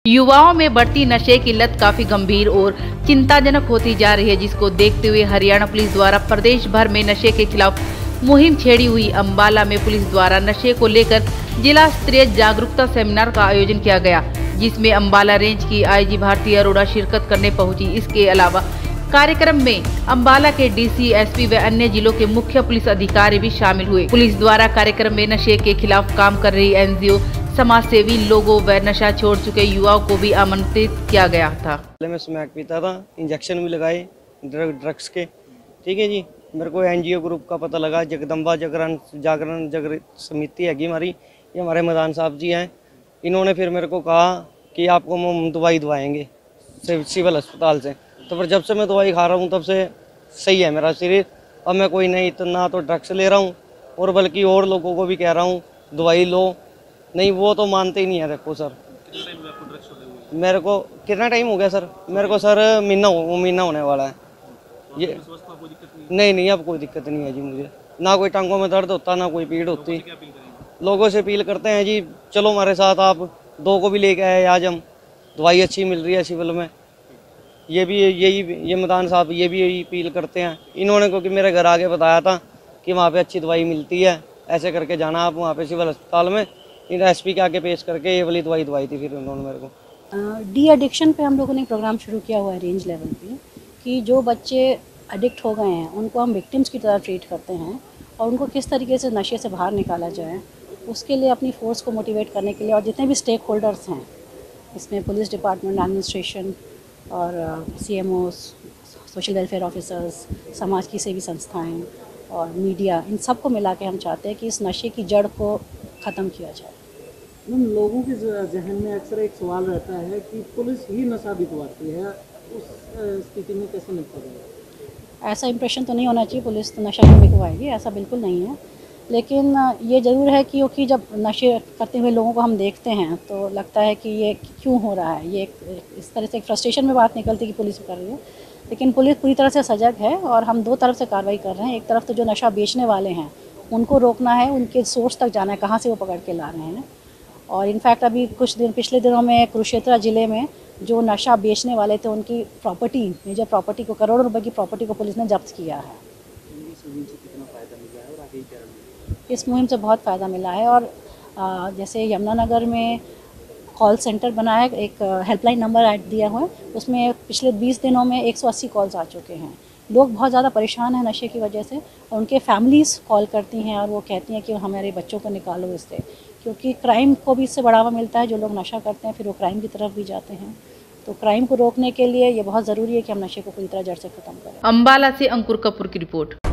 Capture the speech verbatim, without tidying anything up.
युवाओं में बढ़ती नशे की लत काफी गंभीर और चिंताजनक होती जा रही है, जिसको देखते हुए हरियाणा पुलिस द्वारा प्रदेश भर में नशे के खिलाफ मुहिम छेड़ी हुई। अंबाला में पुलिस द्वारा नशे को लेकर जिला स्तरीय जागरूकता सेमिनार का आयोजन किया गया, जिसमें अंबाला रेंज की आईजी भारती अरोड़ा शिरकत करने पहुंची। इसके अलावा कार्यक्रम में अंबाला के डीसी, एसपी व अन्य जिलों के मुख्य पुलिस अधिकारी भी शामिल हुए। पुलिस द्वारा कार्यक्रम में नशे के खिलाफ काम कर रही एनजीओ, समाज सेवी लोगों व नशा छोड़ चुके युवाओं को भी आमंत्रित किया गया था। पहले मैं स्मैक पीता था, इंजेक्शन भी लगाए ड्रग ड्रग्स के, ठीक है जी। मेरे को एनजीओ ग्रुप का पता लगा, जगदम्बा जागरण जागरण जागृत समिति हैगी हमारी, ये हमारे मैदान साहब जी हैं। इन्होंने फिर मेरे को कहा कि आपको हम दवाई दवाएंगे सिविल अस्पताल से। तो फिर जब से मैं दवाई खा रहा हूँ तब से सही है मेरा शरीर। अब मैं कोई नहीं इतना तो ड्रग्स ले रहा हूँ, और बल्कि और लोगों को भी कह रहा हूँ दवाई लो। नहीं, वो तो मानते ही नहीं है। देखो सर, मेरे को कितना टाइम हो गया सर? मेरे को सर महीना हो महीना होने वाला है ये। नहीं नहीं, अब कोई दिक्कत नहीं है जी मुझे, ना कोई टांगों में दर्द होता, ना कोई पीड़ होती। लोगों से अपील करते हैं जी, चलो हमारे साथ, आप दो को भी लेके आए आज हम। दवाई अच्छी मिल रही है सिविल में। ये भी यही ये मैदान साहब ये भी यही अपील करते हैं। इन्होंने क्योंकि मेरे घर आके बताया था कि वहाँ पे अच्छी दवाई मिलती है, ऐसे करके जाना आप वहाँ पे सिविल अस्पताल में। इन एसपी के आगे पेश करके ये वाली दवाई दवाई थी फिर उन्होंने मेरे को। डी एडिक्शन पे हम लोगों ने प्रोग्राम शुरू किया हुआ है रेंज लेवल पे, कि जो बच्चे एडिक्ट हो गए हैं उनको हम विक्टिम्स की तरह ट्रीट करते हैं, और उनको किस तरीके से नशे से बाहर निकाला जाए, उसके लिए अपनी फोर्स को मोटिवेट करने के लिए, और जितने भी स्टेक होल्डर्स हैं इसमें पुलिस डिपार्टमेंट, एडमिनिस्ट्रेशन और C M O's, social welfare officers, समाज की सेवी संस्थाएँ और मीडिया, इन सब को मिला के हम चाहते हैं कि इस नशे की जड़ को ख़त्म किया जाए। मैम, लोगों के जहन में अक्सर एक सवाल रहता है कि पुलिस ही नशा बिकवाती है, उस स्थिति में कैसे निपटा जाए? ऐसा इंप्रेशन तो नहीं होना चाहिए पुलिस तो नशा नहीं बिकवाएगी, ऐसा बिल्कुल नहीं है। लेकिन ये ज़रूर है कि क्योंकि जब नशे करते हुए लोगों को हम देखते हैं तो लगता है कि ये क्यों हो रहा है। ये एक, इस तरह से एक फ्रस्ट्रेशन में बात निकलती है कि पुलिस कर रही है, लेकिन पुलिस पूरी तरह से सजग है और हम दो तरफ से कार्रवाई कर रहे हैं। एक तरफ तो जो नशा बेचने वाले हैं उनको रोकना है, उनके सोर्स तक जाना है, कहाँ से वो पकड़ के ला रहे हैं। और इनफैक्ट अभी कुछ दिन पिछले दिनों में कुरुक्षेत्र ज़िले में जो नशा बेचने वाले थे उनकी प्रॉपर्टी, मेजर प्रॉपर्टी को, करोड़ों रुपए की प्रॉपर्टी को पुलिस ने जब्त किया है। इस मुहिम से बहुत फ़ायदा मिला है, और आ, जैसे यमुनानगर में कॉल सेंटर बना है, एक हेल्पलाइन नंबर ऐड दिया हुआ है, उसमें पिछले बीस दिनों में एक सौ अस्सी कॉल्स आ चुके हैं। लोग बहुत ज़्यादा परेशान हैं नशे की वजह से, और उनके फैमिलीज़ कॉल करती हैं और वो कहती हैं कि हमारे बच्चों को निकालो इससे, क्योंकि क्राइम को भी इससे बढ़ावा मिलता है। जो लोग नशा करते हैं फिर वो क्राइम की तरफ भी जाते हैं, तो क्राइम को रोकने के लिए ये बहुत ज़रूरी है कि हम नशे को पूरी तरह जड़ से ख़त्म करें। अंबाला से अंकुर कपूर की रिपोर्ट।